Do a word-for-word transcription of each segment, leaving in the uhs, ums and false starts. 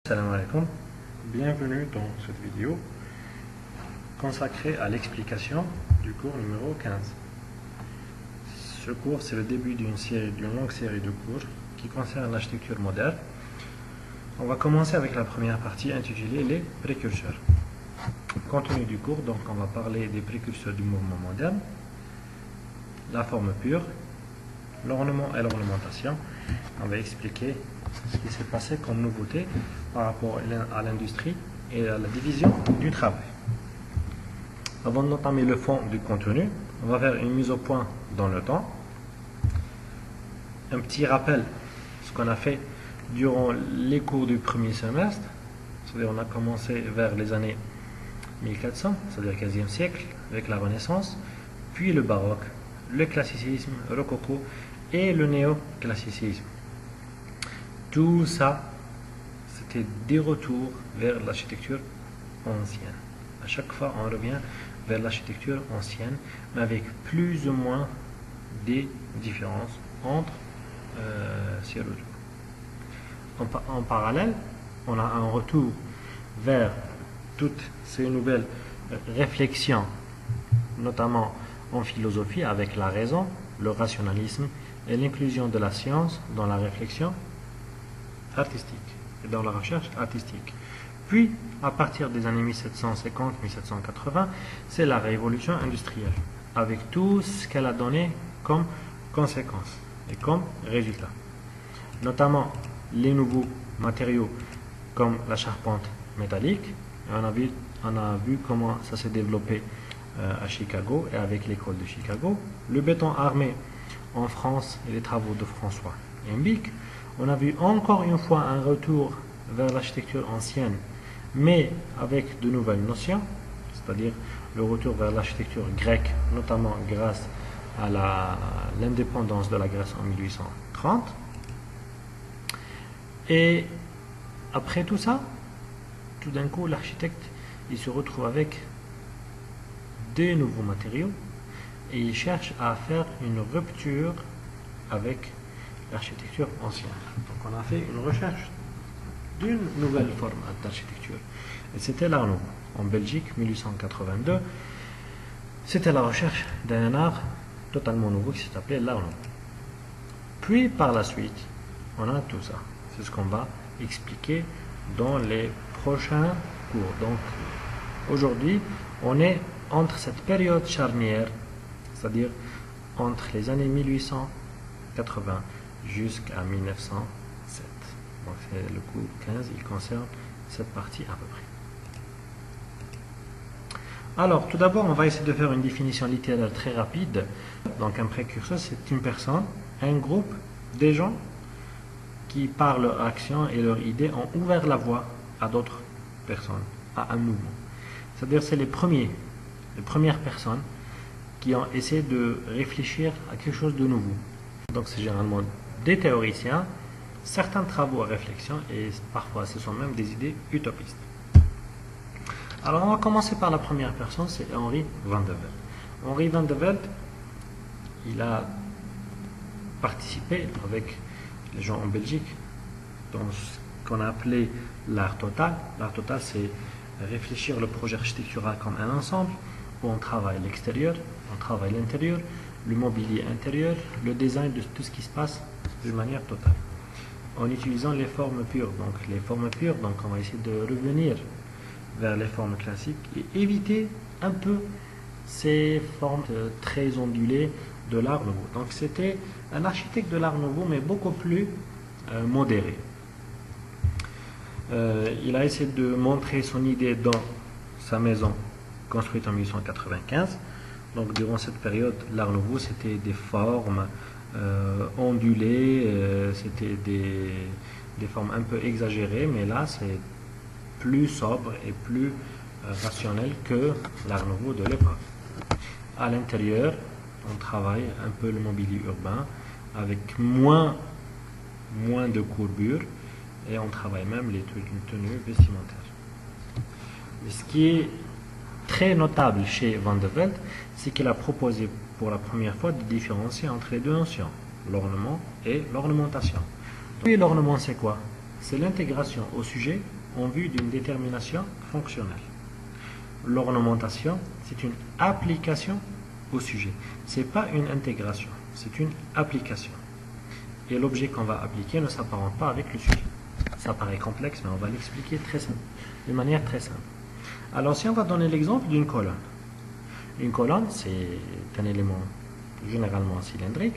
Salam alaikum, bienvenue dans cette vidéo consacrée à l'explication du cours numéro quinze. Ce cours, c'est le début d'une série, d'une longue série de cours qui concerne l'architecture moderne. On va commencer avec la première partie intitulée les précurseurs. Contenu du cours, donc on va parler des précurseurs du mouvement moderne, la forme pure, l'ornement et l'ornementation. On va expliquer ce qui s'est passé comme nouveauté par rapport à l'industrie et à la division du travail. Avant d'entamer le fond du contenu, on va faire une mise au point dans le temps. Un petit rappel, ce qu'on a fait durant les cours du premier semestre. C'est-à-dire on a commencé vers les années mille quatre cents, c'est-à-dire quinzième siècle, avec la Renaissance, puis le baroque, le classicisme, le rococo et le néoclassicisme. Tout ça, c'était des retours vers l'architecture ancienne. À chaque fois, on revient vers l'architecture ancienne, mais avec plus ou moins des différences entre euh, ces retours. En, en parallèle, on a un retour vers toutes ces nouvelles réflexions, notamment en philosophie, avec la raison, le rationalisme et l'inclusion de la science dans la réflexion artistique et dans la recherche artistique. Puis, à partir des années mille sept cent cinquante à mille sept cent quatre-vingts, c'est la révolution industrielle, avec tout ce qu'elle a donné comme conséquence et comme résultat. Notamment les nouveaux matériaux comme la charpente métallique. Et on a vu, on a vu comment ça s'est développé euh, à Chicago et avec l'école de Chicago. Le béton armé en France et les travaux de François Embic. On a vu encore une fois un retour vers l'architecture ancienne, mais avec de nouvelles notions, c'est-à-dire le retour vers l'architecture grecque, notamment grâce à l'indépendance de la Grèce en mille huit cent trente. Et après tout ça, tout d'un coup, l'architecte il se retrouve avec des nouveaux matériaux et il cherche à faire une rupture avec l'architecture ancienne. Donc on a fait une recherche d'une nouvelle forme d'architecture. Et c'était l'Art Nouveau. En Belgique, mille huit cent quatre-vingt-deux, c'était la recherche d'un art totalement nouveau qui s'appelait l'Art Nouveau. Puis par la suite, on a tout ça. C'est ce qu'on va expliquer dans les prochains cours. Donc aujourd'hui, on est entre cette période charnière, c'est-à-dire entre les années mille huit cent quatre-vingts jusqu'à mille neuf cent sept. Donc c'est le cours quinze, il concerne cette partie à peu près. Alors tout d'abord, on va essayer de faire une définition littéraire très rapide. Donc un précurseur, c'est une personne, un groupe, des gens qui par leur action et leur idée ont ouvert la voie à d'autres personnes, à un mouvement. C'est-à-dire c'est les premiers, les premières personnes qui ont essayé de réfléchir à quelque chose de nouveau. Donc c'est généralement des théoriciens, certains travaux à réflexion et parfois ce sont même des idées utopistes. Alors on va commencer par la première personne, c'est Henri van de Velde. Henri van de Velde, il a participé avec les gens en Belgique dans ce qu'on a appelé l'art total. L'art total, c'est réfléchir le projet architectural comme un ensemble où on travaille l'extérieur, on travaille l'intérieur, le mobilier intérieur, le design de tout ce qui se passe d'une manière totale, en utilisant les formes pures. Donc les formes pures, donc on va essayer de revenir vers les formes classiques et éviter un peu ces formes très ondulées de l'art nouveau. Donc c'était un architecte de l'art nouveau, mais beaucoup plus euh, modéré. Euh, il a essayé de montrer son idée dans sa maison construite en mille huit cent quatre-vingt-quinze. Donc durant cette période, l'art nouveau, c'était des formes euh, ondulées, euh, c'était des, des formes un peu exagérées, mais là, c'est plus sobre et plus euh, rationnel que l'art nouveau de l'époque. À l'intérieur, on travaille un peu le mobilier urbain avec moins, moins de courbures et on travaille même les tenues vestimentaires. Mais ce qui est très notable chez Van de Velde, c'est qu'il a proposé pour la première fois de différencier entre les deux notions, l'ornement et l'ornementation. Et l'ornement, c'est quoi? c'est l'intégration au sujet en vue d'une détermination fonctionnelle. L'ornementation, c'est une application au sujet. Ce n'est pas une intégration, c'est une application. Et l'objet qu'on va appliquer ne s'apparente pas avec le sujet. Ça paraît complexe, mais on va l'expliquer très simple, de manière très simple. Alors, si on va donner l'exemple d'une colonne. Une colonne, c'est un élément généralement cylindrique.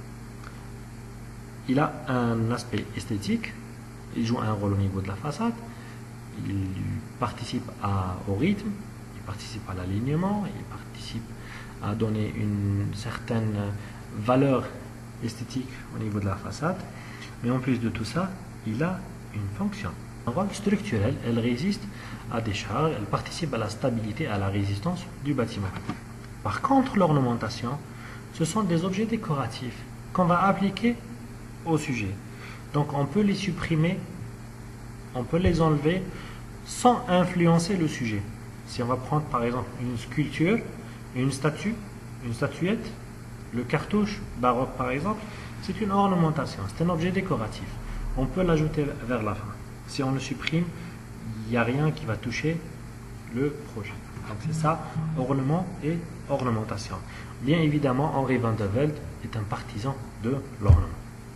Il a un aspect esthétique, il joue un rôle au niveau de la façade, il participe à, au rythme, il participe à l'alignement, il participe à donner une certaine valeur esthétique au niveau de la façade. Mais en plus de tout ça, il a une fonction. Un rôle structurel, elle résiste à des charges, elle participe à la stabilité, à la résistance du bâtiment. Par contre, l'ornementation, ce sont des objets décoratifs qu'on va appliquer au sujet. Donc on peut les supprimer, on peut les enlever sans influencer le sujet. Si on va prendre par exemple une sculpture, une statue, une statuette, le cartouche baroque par exemple, c'est une ornementation, c'est un objet décoratif. On peut l'ajouter vers la fin. Si on le supprime, il n'y a rien qui va toucher le projet. Donc c'est ça, ornement et ornementation. Bien évidemment, Henri van der Velde est un partisan de l'ornement.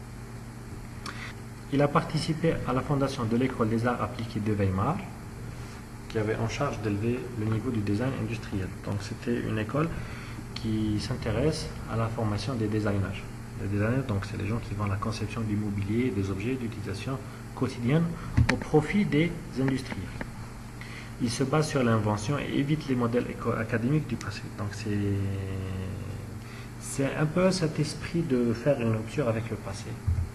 Il a participé à la fondation de l'école des arts appliqués de Weimar, qui avait en charge d'élever le niveau du design industriel. Donc c'était une école qui s'intéresse à la formation des designers. Les designers, donc c'est les gens qui font la conception du mobilier, des objets d'utilisation quotidienne au profit des industriels. Il se base sur l'invention et évite les modèles académiques du passé. Donc c'est c'est un peu cet esprit de faire une rupture avec le passé.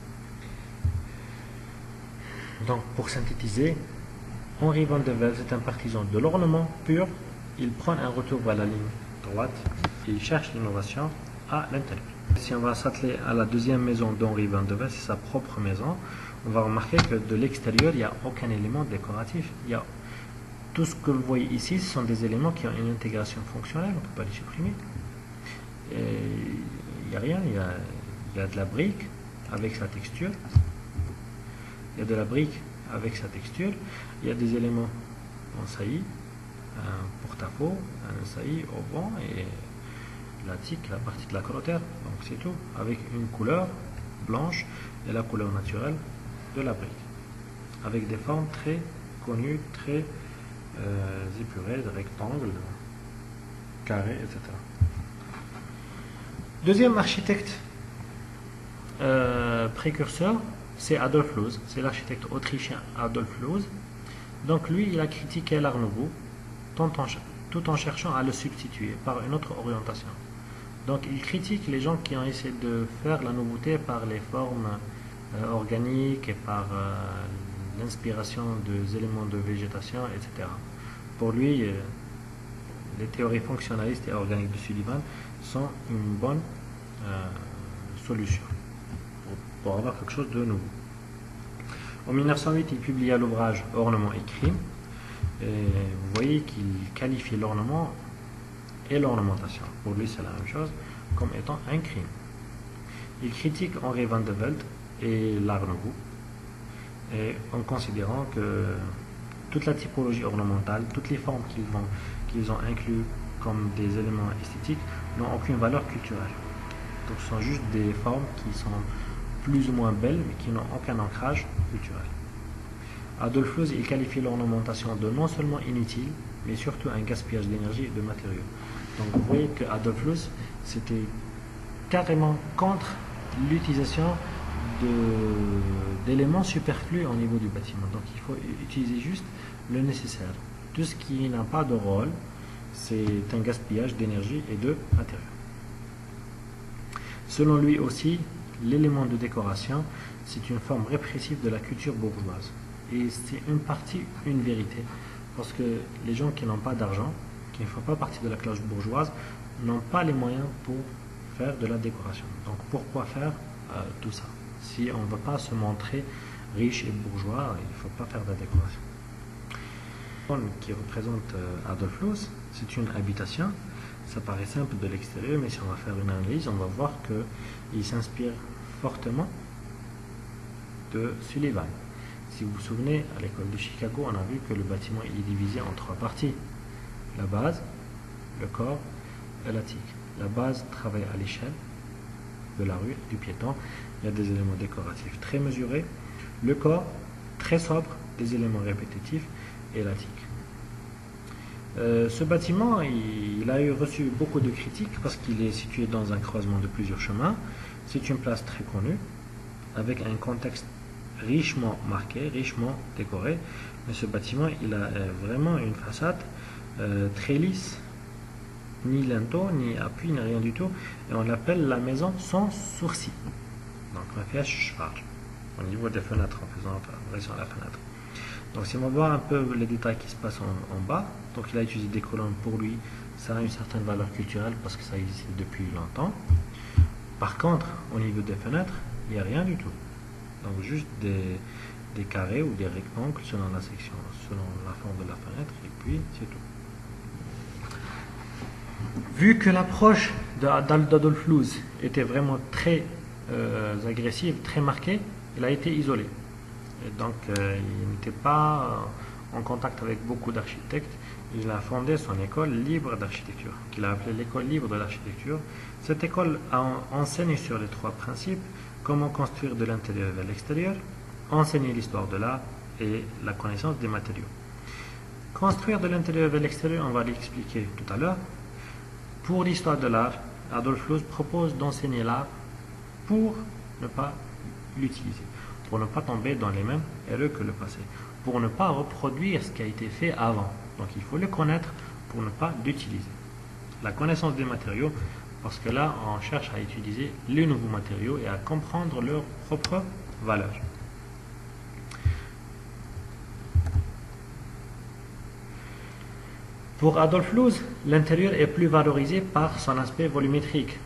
Donc pour synthétiser, Henri van der Velde est un partisan de l'ornement pur. Il prend un retour vers la ligne droite et il cherche l'innovation à l'intérieur. Si on va s'atteler à la deuxième maison d'Henri van der Velde, c'est sa propre maison, on va remarquer que de l'extérieur, il n'y a aucun élément décoratif. Il y a tout ce que vous voyez ici, ce sont des éléments qui ont une intégration fonctionnelle, on ne peut pas les supprimer. Et il n'y a rien, il y a, il y a de la brique avec sa texture, il y a de la brique avec sa texture, il y a des éléments en saillie, un porte-à-faux, un saillie au vent et la tique, la partie de la carotère, donc c'est tout, avec une couleur blanche et la couleur naturelle de la brique, avec des formes très connues, très euh, épurées, de rectangles, carrés, et cetera. Deuxième architecte euh, précurseur, c'est Adolf Loos, c'est l'architecte autrichien Adolf Loos. Donc lui, il a critiqué l'Art Nouveau tout en, tout en cherchant à le substituer par une autre orientation. Donc il critique les gens qui ont essayé de faire la nouveauté par les formes euh, organiques et par euh, l'inspiration des éléments de végétation, et cetera. Pour lui, euh, les théories fonctionnalistes et organiques de Sullivan sont une bonne euh, solution pour, pour avoir quelque chose de nouveau. En mille neuf cent huit, il publia l'ouvrage Ornement et crime. Et vous voyez qu'il qualifie l'ornement et l'ornementation. Pour lui, c'est la même chose, comme étant un crime. Il critique Henri van der Velde et l'Art Nouveau, et en considérant que toute la typologie ornementale, toutes les formes qu'ils ont, qu'ils ont inclus comme des éléments esthétiques n'ont aucune valeur culturelle. Donc ce sont juste des formes qui sont plus ou moins belles, mais qui n'ont aucun ancrage culturel. Adolf Loos, il qualifie l'ornementation de non seulement inutile, mais surtout un gaspillage d'énergie et de matériaux. Donc vous voyez que Adolf Loos, c'était carrément contre l'utilisation d'éléments superflus au niveau du bâtiment. Donc il faut utiliser juste le nécessaire. Tout ce qui n'a pas de rôle, c'est un gaspillage d'énergie et de matériaux. Selon lui aussi, l'élément de décoration, c'est une forme répressive de la culture bourgeoise. Et c'est une partie, une vérité. Parce que les gens qui n'ont pas d'argent, qui ne font pas partie de la classe bourgeoise, n'ont pas les moyens pour faire de la décoration. Donc pourquoi faire euh, tout ça? Si on ne veut pas se montrer riche et bourgeois, il ne faut pas faire de la décoration. Qui représente euh, Adolf Loos, c'est une habitation. Ça paraît simple de l'extérieur, mais si on va faire une analyse, on va voir qu'il s'inspire fortement de Sullivan. Si vous vous souvenez, à l'école de Chicago, on a vu que le bâtiment il est divisé en trois parties. La base, le corps et l'attique. La base travaille à l'échelle de la rue, du piéton. Il y a des éléments décoratifs très mesurés. Le corps, très sobre, des éléments répétitifs. Et l'attique. Euh, ce bâtiment, il, il a eu reçu beaucoup de critiques parce qu'il est situé dans un croisement de plusieurs chemins. C'est une place très connue, avec un contexte richement marqué, richement décoré. Mais ce bâtiment, il a euh, vraiment une façade euh, très lisse, ni linteau, ni appui, ni rien du tout. Et on l'appelle la maison sans sourcil. Donc, on fait cheval au niveau des fenêtres, en faisant apparition à la fenêtre. Donc, si on va voir un peu les détails qui se passent en, en bas, donc il a utilisé des colonnes pour lui, ça a une certaine valeur culturelle parce que ça existe depuis longtemps. Par contre, au niveau des fenêtres, il n'y a rien du tout. Donc, juste des, des carrés ou des rectangles selon la section, selon la forme de la fenêtre, et puis c'est tout. Vu que l'approche d'Adolf Loos était vraiment très euh, agressive, très marquée, il a été isolé. Et donc, euh, il n'était pas en contact avec beaucoup d'architectes. Il a fondé son école libre d'architecture, qu'il a appelée l'école libre de l'architecture. Cette école a enseigné sur les trois principes: comment construire de l'intérieur vers l'extérieur, enseigner l'histoire de l'art et la connaissance des matériaux. Construire de l'intérieur vers l'extérieur, on va l'expliquer tout à l'heure. Pour l'histoire de l'art, Adolf Loos propose d'enseigner l'art pour ne pas l'utiliser, pour ne pas tomber dans les mêmes erreurs que le passé, pour ne pas reproduire ce qui a été fait avant. Donc il faut le connaître pour ne pas l'utiliser. La connaissance des matériaux, parce que là on cherche à utiliser les nouveaux matériaux et à comprendre leur propre valeur. Pour Adolf Loos, l'intérieur est plus valorisé par son aspect volumétrique.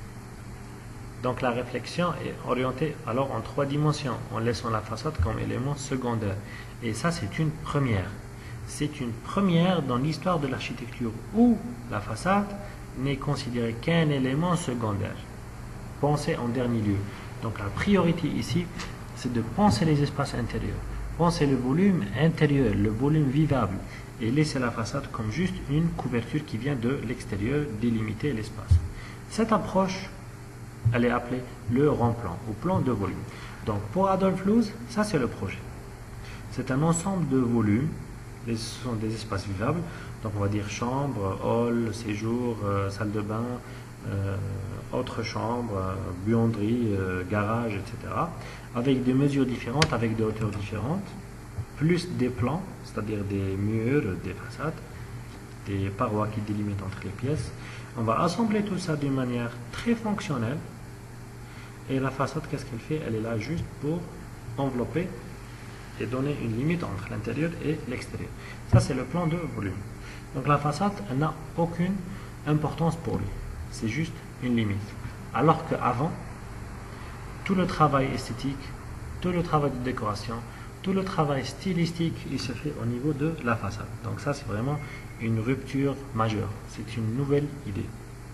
Donc la réflexion est orientée alors en trois dimensions, en laissant la façade comme élément secondaire. Et ça, c'est une première. C'est une première dans l'histoire de l'architecture où la façade n'est considérée qu'un élément secondaire, pensé en dernier lieu. Donc la priorité ici, c'est de penser les espaces intérieurs, penser le volume intérieur, le volume vivable, et laisser la façade comme juste une couverture qui vient de l'extérieur délimiter l'espace. Cette approche, elle est appelée le rond-plan, ou plan de volume. Donc pour Adolf Loos, ça c'est le projet. C'est un ensemble de volumes, ce sont des espaces vivables, donc on va dire chambre, hall, séjour, euh, salle de bain, euh, autre chambre, euh, buanderie, euh, garage, et cetera. Avec des mesures différentes, avec des hauteurs différentes, plus des plans, c'est-à-dire des murs, des façades, des parois qui délimitent entre les pièces. On va assembler tout ça d'une manière très fonctionnelle. Et la façade, qu'est-ce qu'elle fait? Elle est là juste pour envelopper et donner une limite entre l'intérieur et l'extérieur. Ça, c'est le plan de volume. Donc la façade, elle n'a aucune importance pour lui. C'est juste une limite. Alors qu'avant, tout le travail esthétique, tout le travail de décoration, tout le travail stylistique, il se fait au niveau de la façade. Donc ça, c'est vraiment une rupture majeure. C'est une nouvelle idée.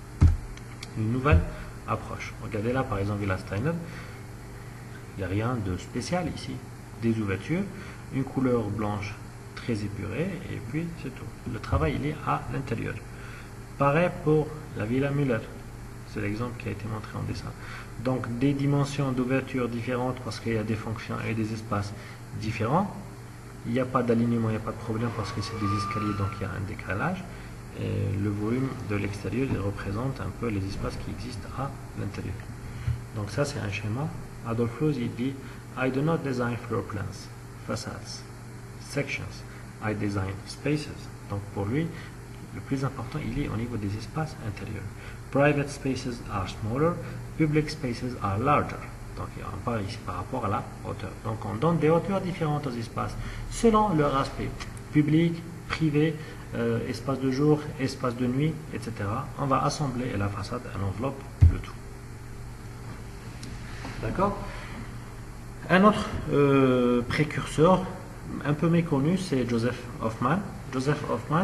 Une nouvelle approche. Regardez là, par exemple, Villa Steiner. Il n'y a rien de spécial ici. Des ouvertures, une couleur blanche très épurée, et puis c'est tout. Le travail, il est à l'intérieur. Pareil pour la Villa Müller. C'est l'exemple qui a été montré en dessin. Donc, des dimensions d'ouverture différentes parce qu'il y a des fonctions et des espaces différents. Il n'y a pas d'alignement, il n'y a pas de problème parce que c'est des escaliers, donc il y a un décalage. Et le volume de l'extérieur, il représente un peu les espaces qui existent à l'intérieur. Donc ça, c'est un schéma. Adolf Loos, il dit « I do not design floor plans, facades, sections. I design spaces. » Donc pour lui, le plus important, il est au niveau des espaces intérieurs. Private spaces are smaller, public spaces are larger. Donc on parle ici par rapport à la hauteur. Donc on donne des hauteurs différentes aux espaces selon leur aspect. Public, privé, euh, espace de jour, espace de nuit, et cetera. On va assembler et la façade, elle enveloppe le tout. D'accord? Un autre euh, précurseur, un peu méconnu, c'est Joseph Hoffman. Joseph Hoffman,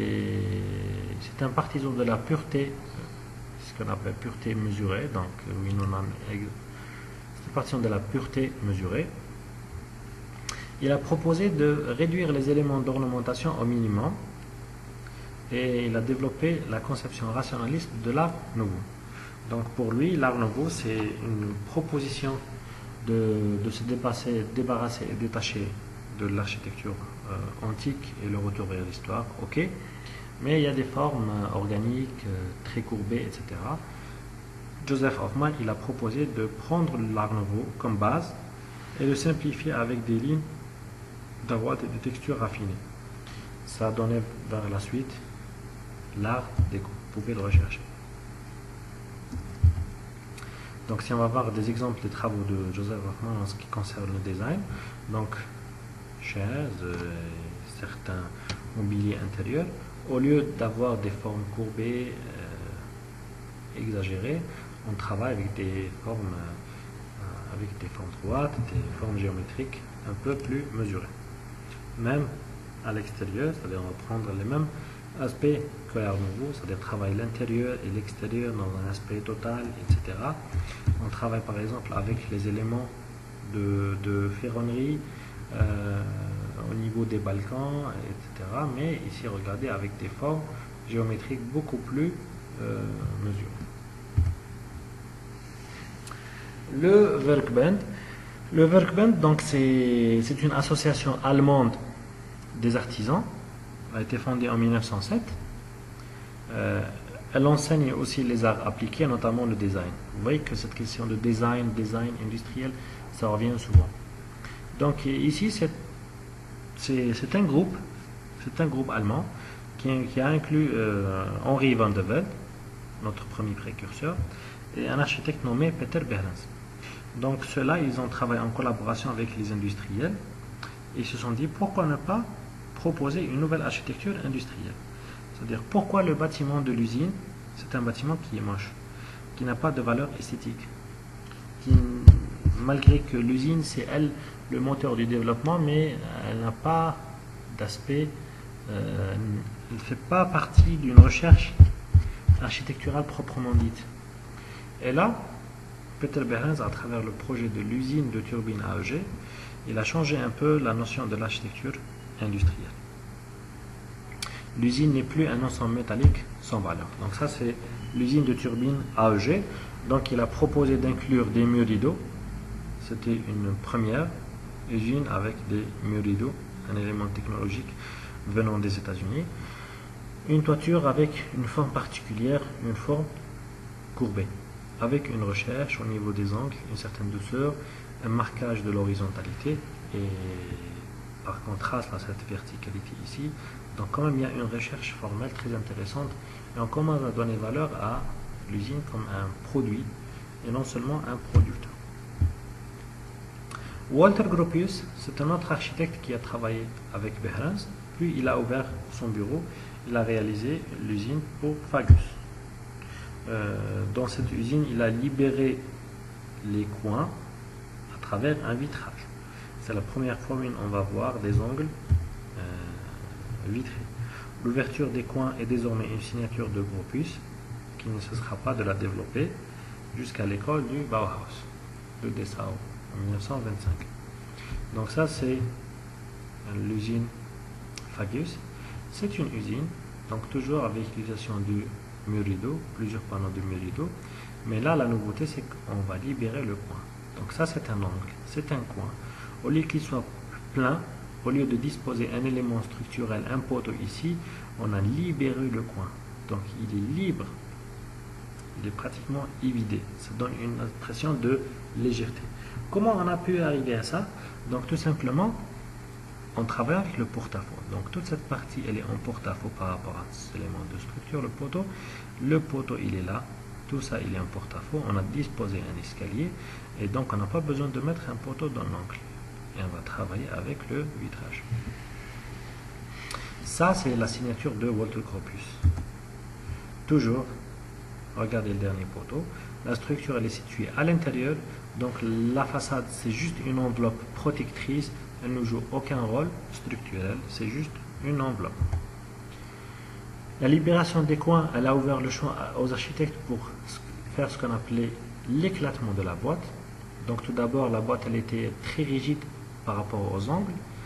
c'est un partisan de la pureté, ce qu'on appelle pureté mesurée. Donc, oui, non, non, c'est un partisan de la pureté mesurée. il a proposé de réduire les éléments d'ornementation au minimum et il a développé la conception rationaliste de l'art nouveau. Donc pour lui, l'art nouveau, c'est une proposition de, de se dépasser, débarrasser et détacher de l'architecture euh, antique et le retour vers l'histoire, ok, mais il y a des formes euh, organiques, euh, très courbées, et cetera. Joseph Hoffman, il a proposé de prendre l'art nouveau comme base et de simplifier avec des lignes droite et des textures raffinées. Ça a donné vers la suite l'art déco. Vous pouvez le rechercher. Donc si on va voir des exemples des travaux de Joseph Hoffman en ce qui concerne le design, donc chaises, euh, certains mobiliers intérieurs, au lieu d'avoir des formes courbées, euh, exagérées, on travaille avec des formes, euh, avec des formes droites, des formes géométriques un peu plus mesurées. Même à l'extérieur, c'est-à-dire on va prendre les mêmes aspects que l'art nouveau, c'est-à-dire travailler l'intérieur et l'extérieur dans un aspect total, et cetera. On travaille par exemple avec les éléments de, de ferronnerie euh, au niveau des balcons, et cetera. Mais ici, regardez, avec des formes géométriques beaucoup plus euh, mesurées. Le Werkbund. Le Werkbund, donc, c'est une association allemande des artisans. Elle a été fondée en mille neuf cent sept. Euh, elle enseigne aussi les arts appliqués, notamment le design. Vous voyez que cette question de design, design industriel, ça revient souvent. Donc ici, c'est un groupe, c'est un groupe allemand qui, qui a inclus euh, Henri van de Velde, notre premier précurseur, et un architecte nommé Peter Behrens. Donc ceux-là, ils ont travaillé en collaboration avec les industriels et ils se sont dit pourquoi ne pas proposer une nouvelle architecture industrielle. C'est-à-dire pourquoi le bâtiment de l'usine, c'est un bâtiment qui est moche, qui n'a pas de valeur esthétique, qui, malgré que l'usine c'est elle le moteur du développement, mais elle n'a pas d'aspect, euh, elle ne fait pas partie d'une recherche architecturale proprement dite. Et là, Peter Behrens, à travers le projet de l'usine de turbines A E G, il a changé un peu la notion de l'architecture industrielle. L'usine n'est plus un ensemble métallique sans valeur. Donc ça, c'est l'usine de turbines A E G. Donc il a proposé d'inclure des murs rideaux. C'était une première usine avec des murs rideaux, un élément technologique venant des États-Unis. Une toiture avec une forme particulière, une forme courbée, avec une recherche au niveau des angles, une certaine douceur, un marquage de l'horizontalité et par contraste à cette verticalité ici. Donc quand même il y a une recherche formelle très intéressante et on commence à donner valeur à l'usine comme un produit et non seulement un producteur. Walter Gropius, c'est un autre architecte qui a travaillé avec Behrens, puis il a ouvert son bureau, il a réalisé l'usine pour Fagus. Euh, dans cette usine, il a libéré les coins à travers un vitrage. C'est la première fois où on va voir des angles euh, vitrés. L'ouverture des coins est désormais une signature de Gropius qui ne cessera pas de la développer jusqu'à l'école du Bauhaus de Dessau en mille neuf cent vingt-cinq. Donc ça c'est l'usine Fagus. C'est une usine, donc toujours avec l'utilisation du mur rideau, plusieurs panneaux de mur rideau, mais là la nouveauté c'est qu'on va libérer le coin. Donc ça c'est un angle, c'est un coin. Au lieu qu'il soit plein, au lieu de disposer un élément structurel, un poteau ici, on a libéré le coin. Donc il est libre, il est pratiquement évidé. Ça donne une impression de légèreté. Comment on a pu arriver à ça? Donc tout simplement, on travaille avec le porte-à-faux. Donc toute cette partie, elle est en porte-à-faux par rapport à cet élément de structure, le poteau. Le poteau, il est là. Tout ça, il est en porte-à-faux. On a disposé un escalier et donc on n'a pas besoin de mettre un poteau dans l'angle. Et on va travailler avec le vitrage. Ça, c'est la signature de Walter Gropius. Toujours, regardez le dernier poteau. La structure, elle est située à l'intérieur. Donc la façade, c'est juste une enveloppe protectrice. Elle ne joue aucun rôle structurel. C'est juste une enveloppe. La libération des coins, elle a ouvert le champ aux architectes pour faire ce qu'on appelait l'éclatement de la boîte. Donc tout d'abord, la boîte, elle était très rigide par rapport aux angles.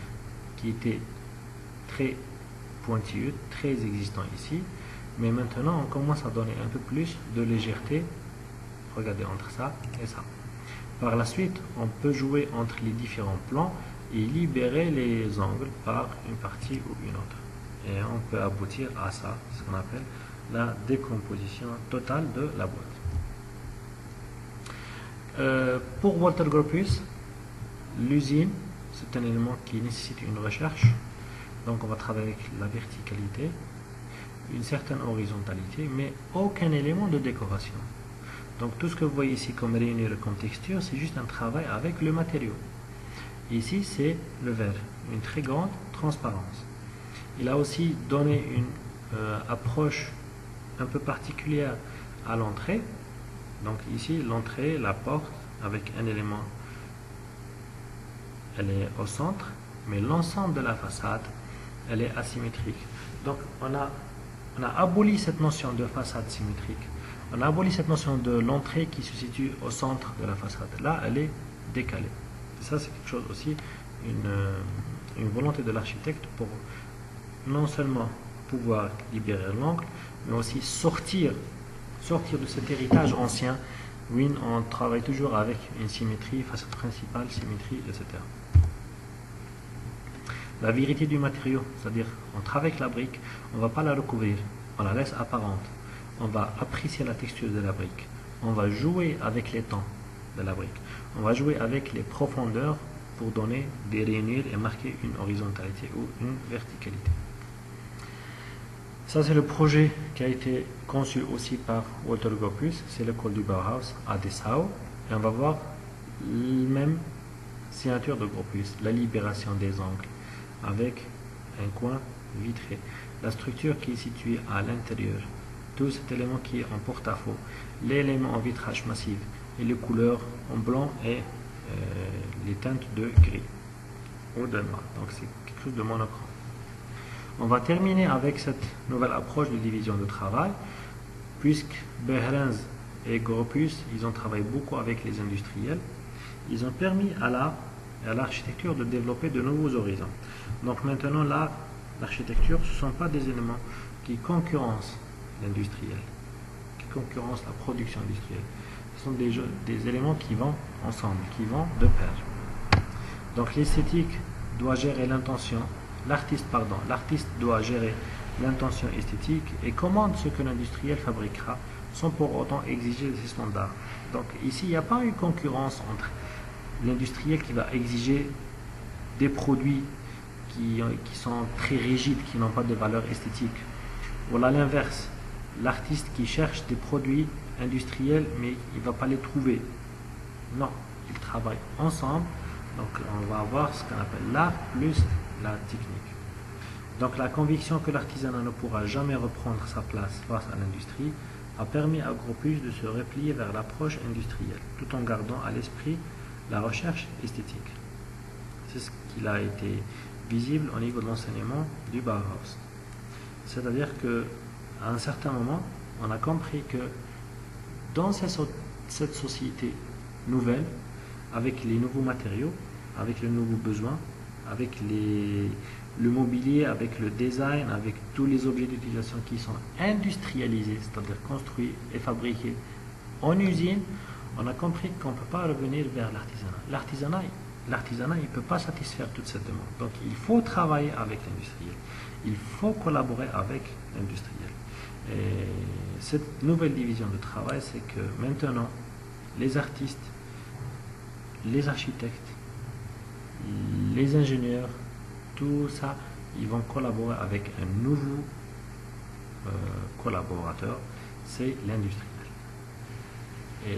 qui était très pointilleux, très existant ici, mais maintenant on commence à donner un peu plus de légèreté. Regardez entre ça et ça. Par la suite, on peut jouer entre les différents plans et libérer les angles par une partie ou une autre. Et on peut aboutir à ça, ce qu'on appelle la décomposition totale de la boîte. Euh, pour Walter Gropius, l'usine, c'est un élément qui nécessite une recherche. Donc on va travailler avec la verticalité, une certaine horizontalité, mais aucun élément de décoration. Donc tout ce que vous voyez ici comme rainure et comme texture, c'est juste un travail avec le matériau. Ici, c'est le verre, une très grande transparence. Il a aussi donné une euh, approche un peu particulière à l'entrée. Donc ici, l'entrée, la porte, avec un élément, elle est au centre, mais l'ensemble de la façade, elle est asymétrique. Donc on a, on a aboli cette notion de façade symétrique. On a aboli cette notion de l'entrée qui se situe au centre de la façade. Là, elle est décalée. Et ça, c'est quelque chose aussi, une, une volonté de l'architecte pour non seulement pouvoir libérer l'angle, mais aussi sortir, sortir de cet héritage ancien. Oui, on travaille toujours avec une symétrie, façade principale, symétrie, et cetera. La vérité du matériau, c'est-à-dire on travaille avec la brique, on ne va pas la recouvrir, on la laisse apparente. On va apprécier la texture de la brique. On va jouer avec les tons de la brique. On va jouer avec les profondeurs pour donner des rainures et marquer une horizontalité ou une verticalité. Ça, c'est le projet qui a été conçu aussi par Walter Gropius. C'est l'école du Bauhaus à Dessau. Et on va voir la même signature de Gropius, la libération des angles avec un coin vitré. La structure qui est située à l'intérieur. Tout cet élément qui est en porte-à-faux, l'élément en vitrage massif et les couleurs en blanc et euh, les teintes de gris ou de noir. Donc c'est quelque chose de monochrome. On va terminer avec cette nouvelle approche de division de travail, puisque Behrens et Gropius, ils ont travaillé beaucoup avec les industriels. Ils ont permis à la à l'architecture de développer de nouveaux horizons. Donc maintenant là, l'architecture, ce ne sont pas des éléments qui concurrencent l'industriel, qui concurrence la production industrielle. Ce sont des, jeux, des éléments qui vont ensemble, qui vont de pair. Donc l'esthétique doit gérer l'intention, l'artiste, pardon, l'artiste doit gérer l'intention esthétique et commande ce que l'industriel fabriquera sans pour autant exiger ses standards. Donc ici, il n'y a pas une concurrence entre l'industriel qui va exiger des produits qui, qui sont très rigides, qui n'ont pas de valeur esthétique, ou à l'inverse, l'artiste qui cherche des produits industriels mais il ne va pas les trouver. Non, ils travaillent ensemble. Donc on va avoir ce qu'on appelle l'art plus la technique. Donc la conviction que l'artisanat ne pourra jamais reprendre sa place face à l'industrie a permis à Gropius de se replier vers l'approche industrielle, tout en gardant à l'esprit la recherche esthétique. C'est ce qu'il a été visible au niveau de l'enseignement du Bauhaus. C'est-à-dire que à un certain moment, on a compris que dans cette société nouvelle, avec les nouveaux matériaux, avec les nouveaux besoins, avec les, le mobilier, avec le design, avec tous les objets d'utilisation qui sont industrialisés, c'est-à-dire construits et fabriqués en usine, on a compris qu'on ne peut pas revenir vers l'artisanat. L'artisanat, l'artisanat, il ne peut pas satisfaire toute cette demande. Donc il faut travailler avec l'industriel. Il faut collaborer avec l'industriel. Et cette nouvelle division de travail, c'est que maintenant, les artistes, les architectes, les ingénieurs, tout ça, ils vont collaborer avec un nouveau euh, collaborateur, c'est l'industriel. Et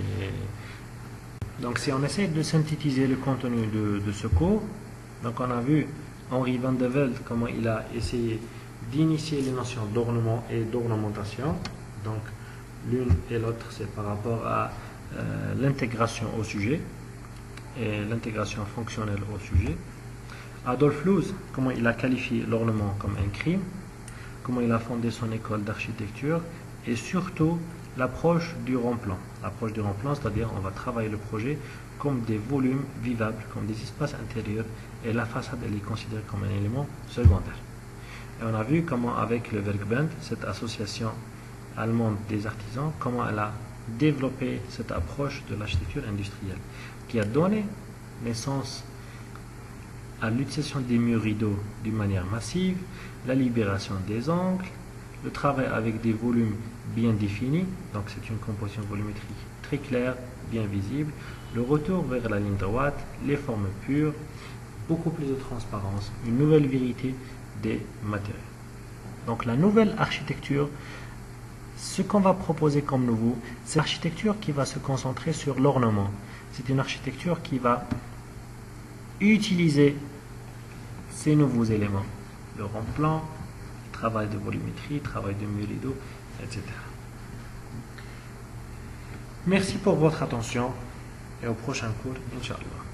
donc si on essaie de synthétiser le contenu de, de ce cours, donc on a vu Henri van de Velde comment il a essayé d'initier les notions d'ornement et d'ornementation. Donc l'une et l'autre, c'est par rapport à euh, l'intégration au sujet et l'intégration fonctionnelle au sujet. Adolf Loos, comment il a qualifié l'ornement comme un crime, comment il a fondé son école d'architecture, et surtout l'approche du rond-plan. L'approche du rond-plan, c'est-à-dire on va travailler le projet comme des volumes vivables, comme des espaces intérieurs, et la façade elle est considérée comme un élément secondaire. Et on a vu comment avec le Werkbund, cette association allemande des artisans, comment elle a développé cette approche de l'architecture industrielle, qui a donné naissance à l'utilisation des murs rideaux d'une manière massive, la libération des angles, le travail avec des volumes bien définis, donc c'est une composition volumétrique très claire, bien visible, le retour vers la ligne droite, les formes pures, beaucoup plus de transparence, une nouvelle vérité des matériaux. Donc la nouvelle architecture, ce qu'on va proposer comme nouveau, c'est l'architecture qui va se concentrer sur l'ornement. C'est une architecture qui va utiliser ces nouveaux éléments, le rond-plan, travail de volumétrie, travail de mur rideau, et cetera. Merci pour votre attention et au prochain cours, Inch'Allah.